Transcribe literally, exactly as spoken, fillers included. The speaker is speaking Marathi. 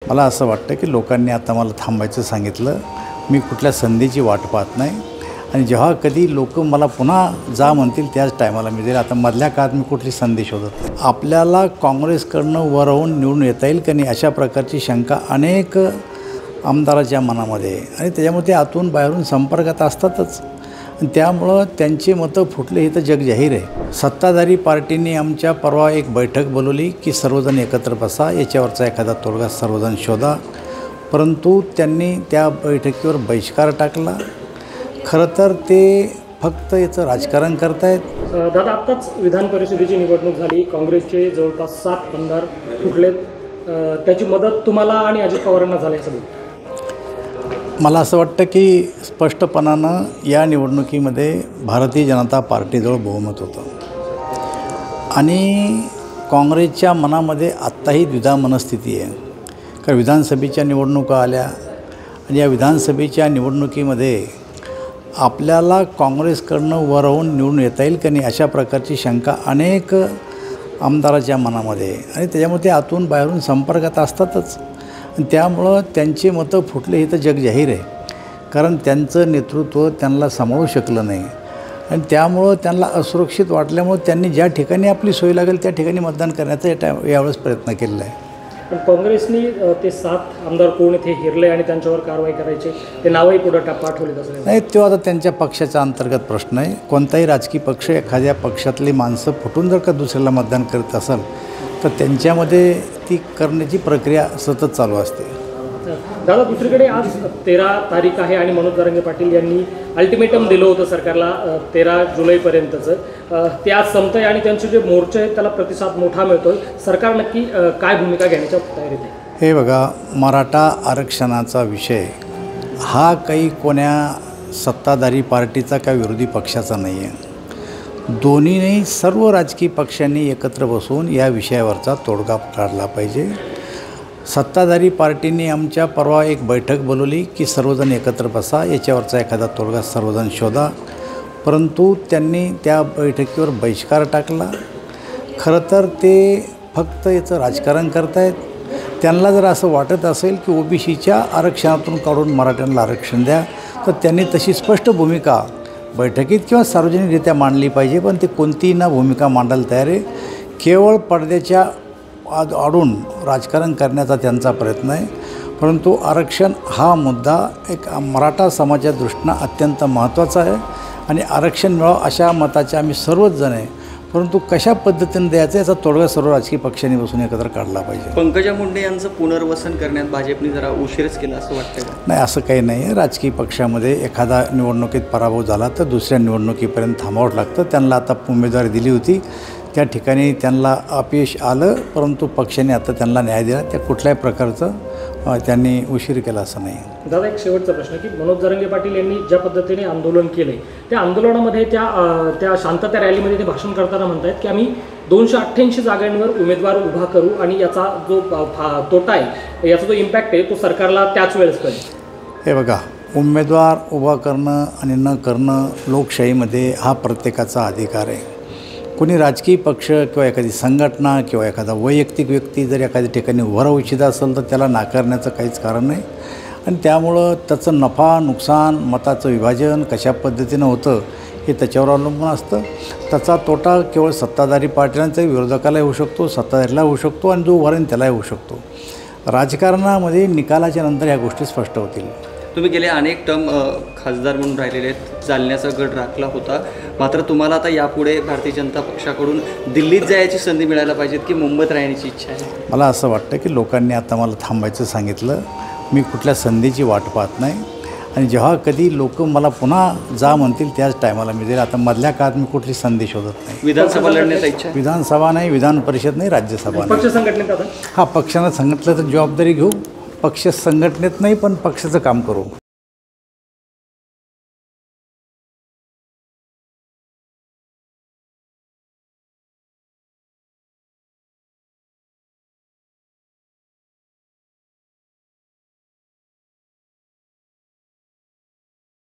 मला असं वाटतं की लोकांनी आता मला थांबायचं सांगितलं. मी कुठल्या संधीची वाट पाहत नाही आणि जेव्हा कधी लोक मला पुन्हा जा म्हणतील त्याच टायमाला मी जाईल. आता मधल्या काळात मी कुठली संधी शोधत नाही. आपल्याला काँग्रेसकडनं वर होऊन निवडून येता येईल की नाही अशा प्रकारची शंका अनेक आमदाराच्या मनामध्ये आहे आणि त्याच्यामुळे ते आतून बाहेरून संपर्कात असतातच. त्यामुळं त्यांची मतं फुटले हे तर जग जाहीर आहे. सत्ताधारी पार्टीने आमच्या परवा एक बैठक बोलवली की सर्वजण एकत्र बसा, याच्यावरचा एखादा तोडगा सर्वजण शोधा. परंतु त्यांनी त्या बैठकीवर बहिष्कार टाकला. खरं तर ते फक्त याचं राजकारण करतायत. दादा, आत्ताच विधान परिषदेची निवडणूक झाली. काँग्रेसचे जवळपास सात आमदार फुटलेत. त्याची मदत तुम्हाला आणि अजित पवारांना झाल्याचं मला असं वाटतं की स्पष्टपणानं या निवडणुकीमध्ये भारतीय जनता पार्टीजवळ बहुमत होतं आणि काँग्रेसच्या मनामध्ये आत्ताही द्विधा मनस्थिती आहे. कारण विधानसभेच्या निवडणुका आल्या आणि या विधानसभेच्या निवडणुकीमध्ये आपल्याला काँग्रेसकडनं वर होऊन निवडून येता येईल की नाही अशा प्रकारची शंका अनेक आमदाराच्या मनामध्ये आहे आणि त्याच्यामुळे ते आतून बाहेरून संपर्कात असतातच. आणि त्यामुळं त्यांची मतं फुटले हे तर जग जाहीर आहे. कारण त्यांचं नेतृत्व त्यांना सांभाळू शकलं नाही आणि त्यामुळं त्यांना असुरक्षित वाटल्यामुळे त्यांनी ज्या ठिकाणी आपली सोय लागेल त्या ठिकाणी मतदान करण्याचा या यावेळेस प्रयत्न केलेला आहे. पण काँग्रेसनी ते सात आमदार कोण इथे हिरले आणि त्यांच्यावर कारवाई करायची ते नावही पुढं टा पाठवले तसं नाही. तो आता त्यांच्या पक्षाचा अंतर्गत प्रश्न आहे. कोणताही राजकीय पक्ष एखाद्या पक्षातली माणसं फुटून जर का दुसऱ्याला मतदान करत असेल तर त्यांच्यामध्ये ती करण्याची प्रक्रिया सतत चालू असते. दादा, दुसरीकडे आज तेरा तारीख आहे आणि मनोज जरांगे पाटील यांनी अल्टिमेटम दिलं होतं सरकारला तेरा जुलैपर्यंतचं. ते आज संपतंय आणि त्यांचे जे मोर्चे आहेत त्याला प्रतिसाद मोठा मिळतोय. सरकार नक्की काय भूमिका घेण्याच्या तयारीत आहे? हे बघा, मराठा आरक्षणाचा विषय हा काही कोण्या सत्ताधारी पार्टीचा का विरोधी पक्षाचा नाही आहे. दोन्हीने सर्व राजकीय पक्षांनी एकत्र बसून या विषयावरचा तोडगा काढला पाहिजे. सत्ताधारी पार्टीने आमच्या परवा एक बैठक बोलवली की सर्वजण एकत्र बसा, याच्यावरचा एखादा तोडगा सर्वजण शोधा. परंतु त्यांनी त्या बैठकीवर बहिष्कार टाकला. खरं तर ते फक्त याचं राजकारण करतायत. त्यांना जर असं वाटत असेल की ओबीसीच्या आरक्षणातून काढून मराठ्यांना आरक्षण द्या तर त्यांनी तशी स्पष्ट भूमिका बैठकीत किंवा सार्वजनिकरित्या मांडली पाहिजे. पण ते कोणतीही ना भूमिका मांडायला तयार आहे. केवळ पडद्याच्या आद आडून राजकारण करण्याचा त्यांचा प्रयत्न आहे. परंतु आरक्षण हा मुद्दा एक मराठा समाजाच्या दृष्टीनं अत्यंत महत्त्वाचा आहे आणि आरक्षण मिळावं अशा मताचे आम्ही सर्वच जण आहे. परंतु कशा पद्धतीने द्यायचं याचा तोडगा सर्व राजकीय पक्षांनी बसून एकत्र काढला पाहिजे. पंकजा मुंडे यांचं पुनर्वसन करण्यात भाजपने जरा उशीरच केला असं वाटतं का? नाही, असं काही नाही आहे. राजकीय पक्षामध्ये एखादा निवडणुकीत पराभव झाला तर दुसऱ्या निवडणुकीपर्यंत थांबावं लागतं. त्यांना आता उमेदवारी दिली होती, त्या ठिकाणी त्यांना अपयश आलं, परंतु पक्षाने आता त्यांना न्याय दिला. त्या कुठल्याही प्रकारचं त्यांनी उशीर केला असं नाही. दादा, एक शेवटचा प्रश्न की मनोज जरांगे पाटील यांनी ज्या पद्धतीने आंदोलन केलं आहे त्या आंदोलनामध्ये त्या त्या शांतता रॅलीमध्ये ते भाषण करताना म्हणतात की आम्ही दोनशे अठ्ठ्याऐंशी जागांवर उमेदवार उभा करू आणि याचा जो तोटा आहे, याचा जो इम्पॅक्ट आहे तो सरकारला त्याच वेळेस कळेल. हे बघा, उमेदवार उभा करणं आणि न करणं लोकशाहीमध्ये हा प्रत्येकाचा अधिकार आहे. कोणी राजकीय पक्ष किंवा एखादी संघटना किंवा एखादा वैयक्तिक व्यक्ती जर एखाद्या ठिकाणी उभं राहू इच्छित असेल तर त्याला नाकारण्याचं काहीच कारण नाही. आणि त्यामुळं त्याचं नफा नुकसान मताचं विभाजन कशा पद्धतीनं होतं हे त्याच्यावर अवलंबून असतं. त्याचा तोटा केवळ सत्ताधारी पार्ट्यांचा विरोधकाला होऊ शकतो, सत्ताधारीला होऊ शकतो आणि जो उभा राहील त्यालाही होऊ शकतो. राजकारणामध्ये निकालाच्या नंतर ह्या गोष्टी स्पष्ट होतील. तुम्ही गेले अनेक टर्म खासदार म्हणून राहिलेले आहेत. जालन्याचा गड राखला होता. मात्र तुम्हाला आता यापुढे भारतीय जनता पक्षाकडून दिल्लीत जायची संधी मिळायला पाहिजेत की मुंबईत राहण्याची इच्छा आहे? मला असं वाटतं की लोकांनी आता मला थांबायचं सांगितलं. मी कुठल्या संधीची वाट पाहत नाही आणि जेव्हा कधी लोक मला पुन्हा जा म्हणतील त्याच टायमाला मी जाईल. आता मधल्या काळात मी कुठली संधी शोधत नाही. विधानसभा लढण्याचा इच्छा? विधानसभा नाही, विधान परिषद नाही, राज्यसभा पक्ष संघटनेत आता हा पक्षानं सांगितलं तर जबाबदारी घेऊ. पक्ष संघटनेत नाही पण पक्षाचं काम करू.